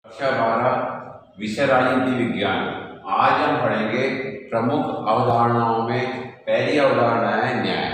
कक्षा 12 विषय राजनीति विज्ञान। आज हम पढ़ेंगे प्रमुख अवधारणाओं में पहली अवधारणा है न्याय।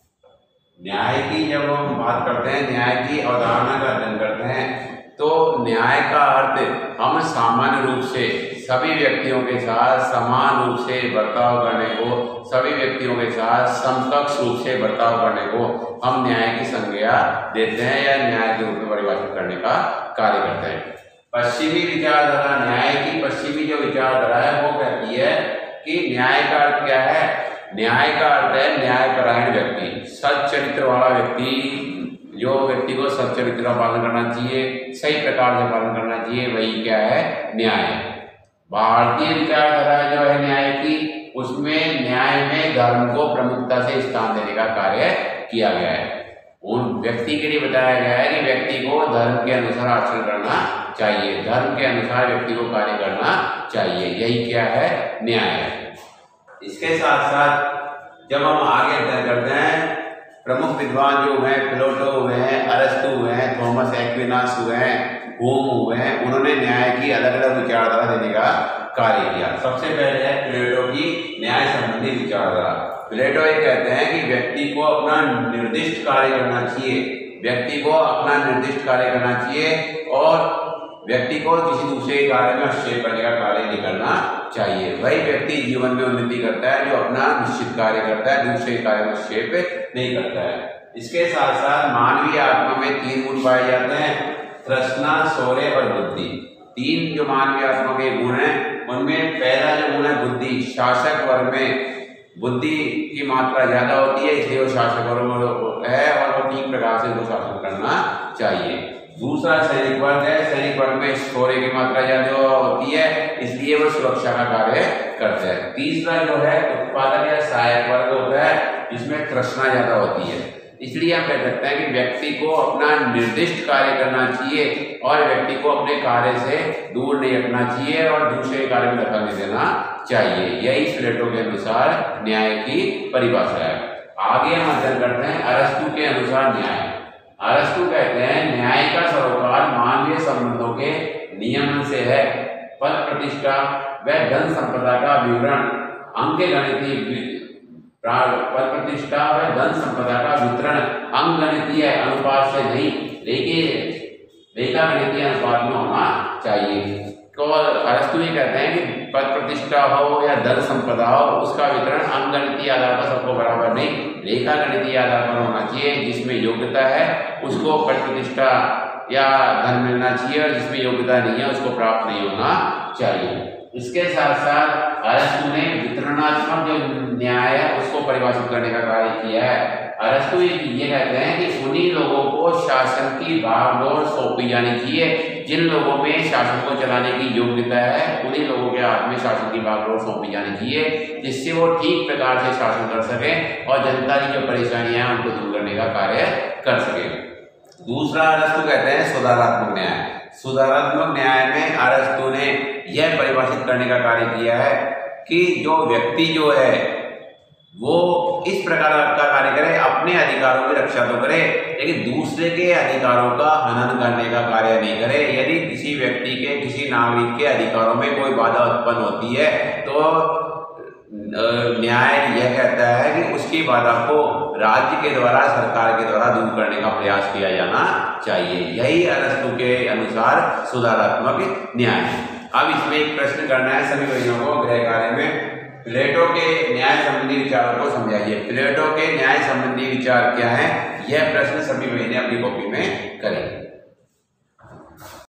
न्याय की जब हम बात करते हैं, न्याय की अवधारणा का अध्ययन करते हैं, तो न्याय का अर्थ हम सामान्य रूप से सभी व्यक्तियों के साथ समान रूप से बर्ताव करने को, सभी व्यक्तियों के साथ समकक्ष रूप से बर्ताव करने को हम न्याय की संज्ञा देते हैं या न्याय के रूप में परिभाषित करने का कार्य करते हैं। पश्चिमी विचारधारा, न्याय की पश्चिमी जो विचारधारा है वो कहती है कि न्याय का अर्थ क्या है। न्याय का अर्थ है न्यायपरायण व्यक्ति, सच्चरित्र वाला व्यक्ति, जो व्यक्ति को सच्चरित्र का पालन करना चाहिए, सही प्रकार से पालन करना चाहिए, वही क्या है, न्याय है। भारतीय विचारधारा जो है न्याय की, उसमें न्याय में धर्म को प्रमुखता से स्थान देने का कार्य किया गया है। उन व्यक्ति के लिए बताया गया है कि व्यक्ति को धर्म के अनुसार आचरण करना चाहिए, धर्म के अनुसार व्यक्ति को कार्य करना चाहिए, यही क्या है, न्याय है। इसके साथ साथ जब हम आगे अध्ययन करते हैं, प्रमुख विद्वान जो हुए, प्लेटो हुए हैं, अरस्तु हुए हैं, थॉमस एक्विनास हुए हैं, होम हुए हैं, उन्होंने न्याय की अलग अलग विचारधारा देने का कार्य किया। सबसे पहले है प्लेटो की न्याय संबंधी विचारधारा। प्लेटो ये कहते हैं कि व्यक्ति को अपना निर्दिष्ट कार्य करना चाहिए, व्यक्ति को अपना निर्दिष्ट कार्य करना चाहिए और व्यक्ति को किसी दूसरे कार्य में हस्तक्षेप करने का कार्य नहीं करना चाहिए। वही व्यक्ति जीवन में उन्नति करता है जो अपना निश्चित कार्य करता है, दूसरे कार्य में हस्तक्षेप नहीं करता है। इसके साथ साथ मानवीय आत्मा में 3 गुण पाए जाते हैं, तृष्णा, शौर्य और बुद्धि। 3 जो मानवीय आत्मा के गुण हैं, उनमें पहला जो गुण है बुद्धि। शासक वर्ग में बुद्धि की मात्रा ज्यादा होती है, इसलिए वो शासक वर्ग है और वो ठीक प्रकार से उसको शासन करना चाहिए। दूसरा सैनिक वर्ग है, सैनिक वर्ग में शौर्य की मात्रा ज्यादा होती है, इसलिए वो सुरक्षा का कार्य करते हैं। तीसरा जो है उत्पादक या सहायक वर्ग होता है, जिसमें तृष्णा ज्यादा होती है, इसलिए हम कह सकते हैं कि व्यक्ति को अपना निर्दिष्ट कार्य करना चाहिए और व्यक्ति को अपने कार्य से दूर नहीं रखना चाहिए और दूसरे कार्य में दखल नहीं देना चाहिए। यही प्लेटो के अनुसार न्याय की परिभाषा है। आगे हम अध्ययन करते हैं अरस्तु के अनुसार न्याय। अरस्तु कहते हैं न्याय का सरोकार मानवीय संबंधों के नियमन से है। पद प्रतिष्ठा व धन संपदा का विवरण अंकगणितीय पद प्रतिष्ठा व धन संपदा का वितरण अंकगणितीय अनुपात से नहीं, लेकिन रेखागणितीय अनुपात में होना चाहिए। तो अरस्तु ये कहते हैं कि पद प्रतिष्ठा हो या धन संपदा हो, उसका वितरण अंकगणितीय आधार पर सबको बराबर नहीं, रेखागणितीय आधार पर होना चाहिए। जिसमें योग्यता है उसको पद प्रतिष्ठा या धन मिलना चाहिए और जिसमें योग्यता नहीं है उसको प्राप्त नहीं होना चाहिए। इसके साथ साथ अरस्तु ने वितरणात्मक जो न्याय है उसको परिभाषित करने का कार्य किया है। अरस्तु ये कहते हैं कि उन्हीं लोगों को शासन की भागदौड़ सौंपी जानी चाहिए जिन लोगों में शासन को चलाने की योग्यता है, उन्हीं लोगों के हाथ में शासन की भागदौड़ सौंपी जानी चाहिए, जिससे वो ठीक प्रकार से शासन कर सके और जनता की जो परेशानियां हैं उनको दूर करने का कार्य कर सके। दूसरा अरस्तु कहते हैं सुधारात्मक न्याय। सुधारात्मक न्याय में अरस्तु ने यह परिभाषित करने का कार्य किया है कि जो व्यक्ति जो है वो इस प्रकार का कार्य करे, अपने अधिकारों की रक्षा तो करे लेकिन दूसरे के अधिकारों का हनन करने का कार्य नहीं करे। यदि किसी व्यक्ति के, किसी नागरिक के अधिकारों में कोई बाधा उत्पन्न होती है तो न्याय यह कहता है कि उसकी बाधा को राज्य के द्वारा, सरकार के द्वारा दूर करने का प्रयास किया जाना चाहिए। यही अरस्तु के अनुसार सुधारात्मक न्याय है। अब इसमें एक प्रश्न करना है सभी बहनों को गृह कार्य में। प्लेटो के न्याय संबंधी विचारों को समझाइए। प्लेटो के न्याय संबंधी विचार क्या है, यह प्रश्न सभी बहनें अपनी कॉपी में करें।